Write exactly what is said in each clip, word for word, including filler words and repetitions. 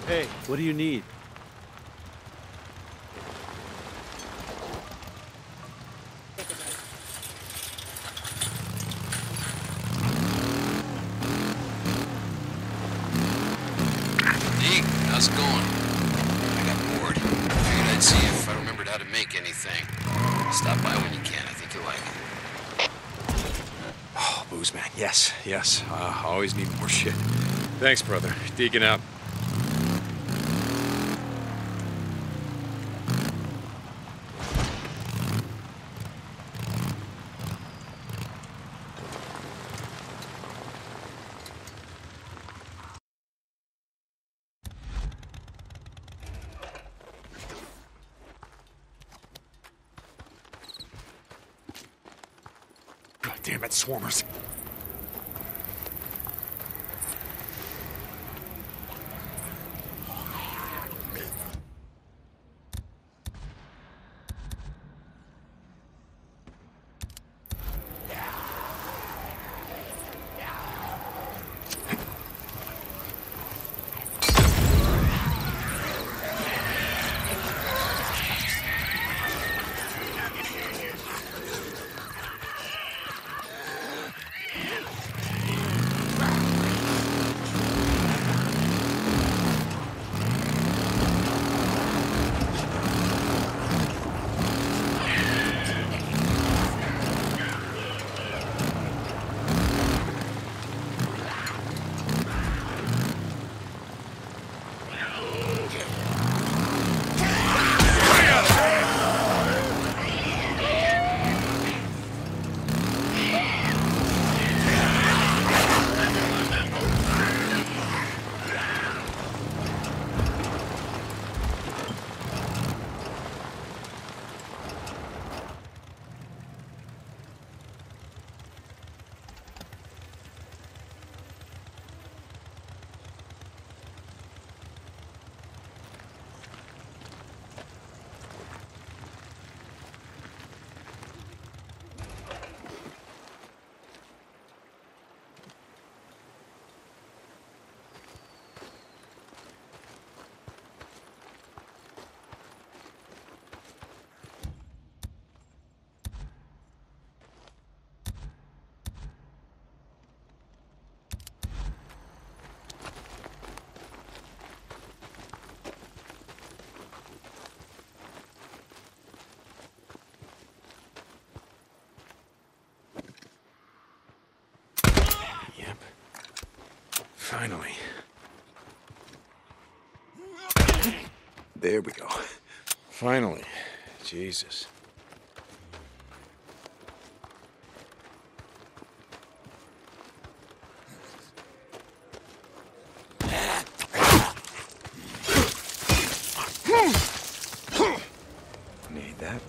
Hey, what do you need? Hey, how's it going? I got bored. Figured I'd see if I remembered how to make anything. Stop by when you can. I think you'll like it. Oh, booze, man. Yes, yes. Uh, always need more shit. Thanks, brother. Deacon out. God damn it, swarmers. Yep. Finally. There we go. Finally. Jesus. Need that.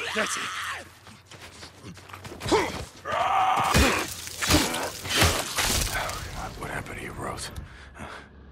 That's it. Oh, God, what happened to you, Rose? Huh?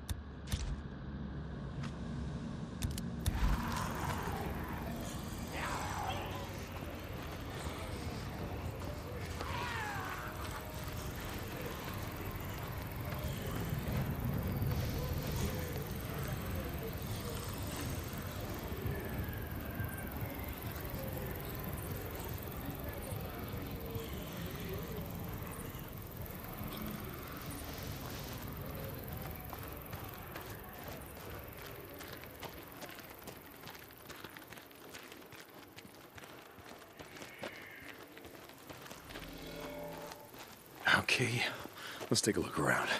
Okay, let's take a look around.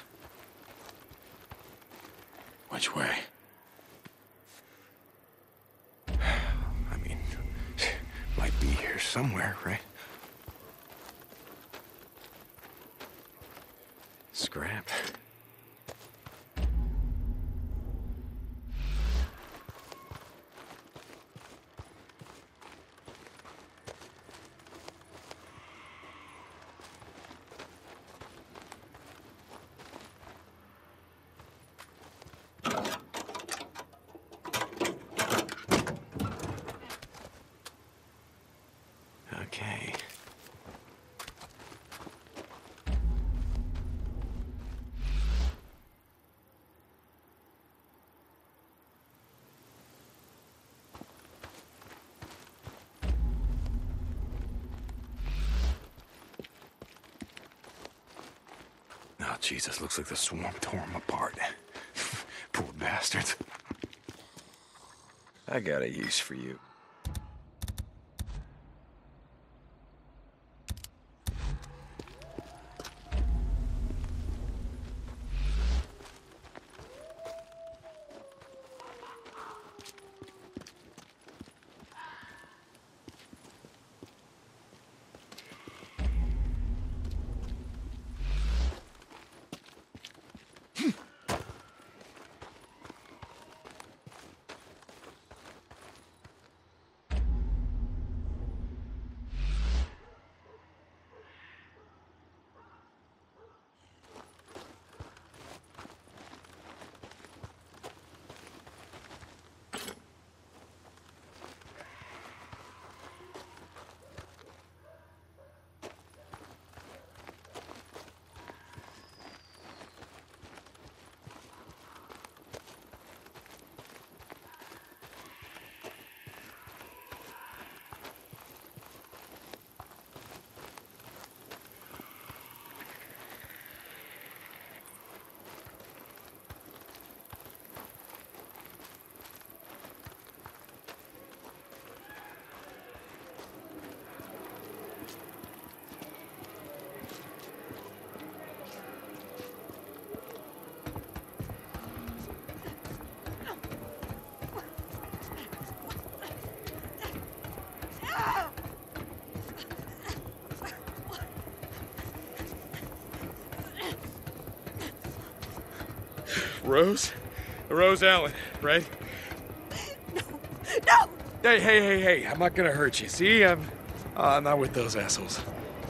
Which way? I mean, might be here somewhere, right? Scrap. Okay. Oh, Jesus, looks like the swarm tore him apart. Poor bastards. I got a use for you. Rose? Rose Allen, right? No! No! Hey, hey, hey, hey, I'm not gonna hurt you. See, I'm, uh, I'm not with those assholes.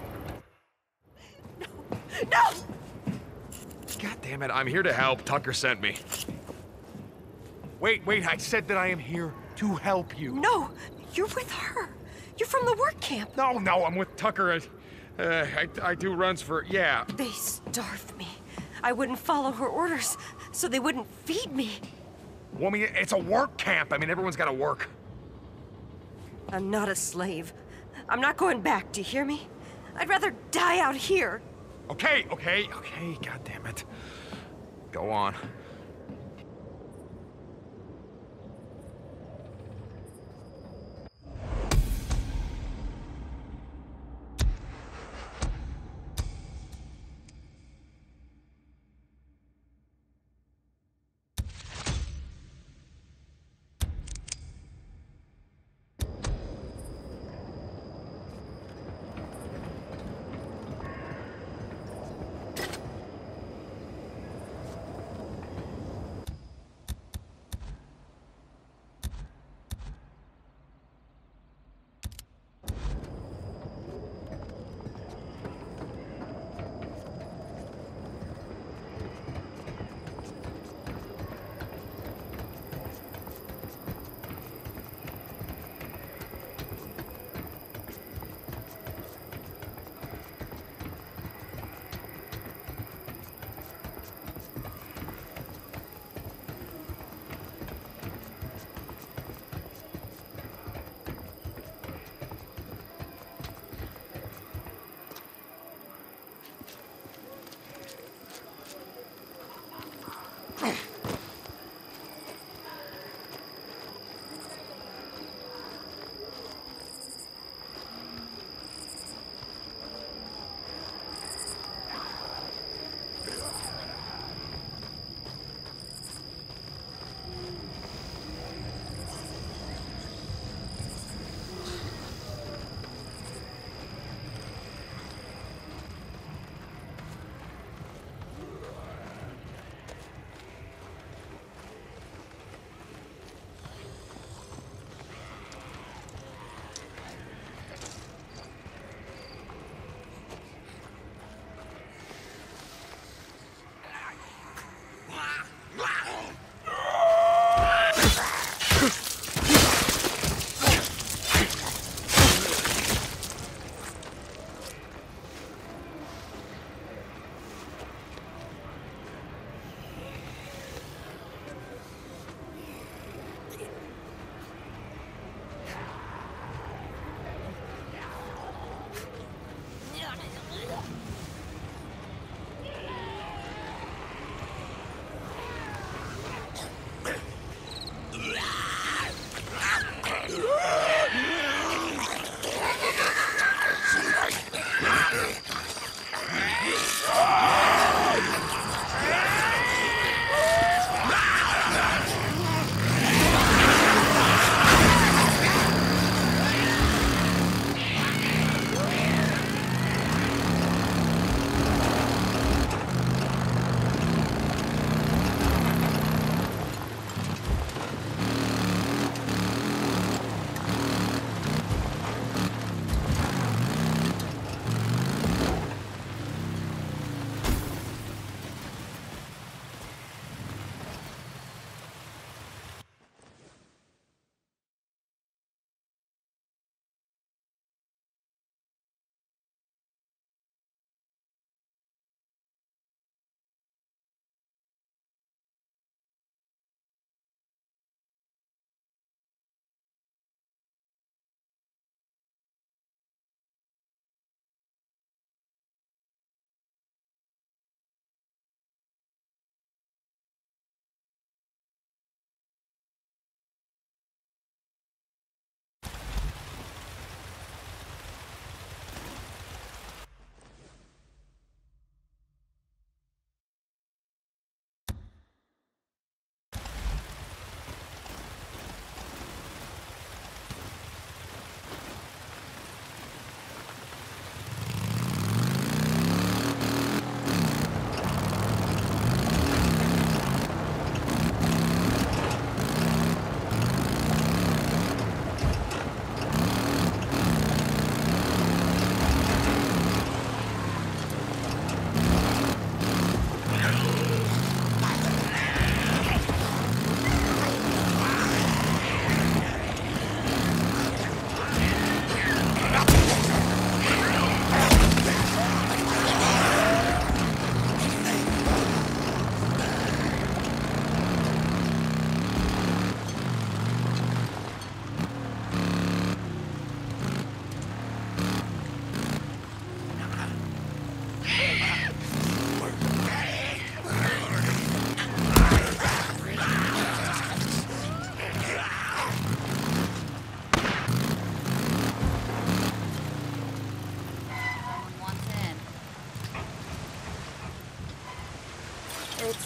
No! God damn it, I'm here to help. Tucker sent me. Wait, wait, I said that I am here to help you. No! You're with her! You're from the work camp! No, no, I'm with Tucker. I, uh, I, I do runs for, yeah. They starved me. I wouldn't follow her orders, so they wouldn't feed me. Woman, it's a work camp. I mean, everyone's gotta work. I'm not a slave. I'm not going back, do you hear me? I'd rather die out here. Okay, okay, okay, god damn it. Go on.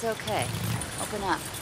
It's okay. Open up.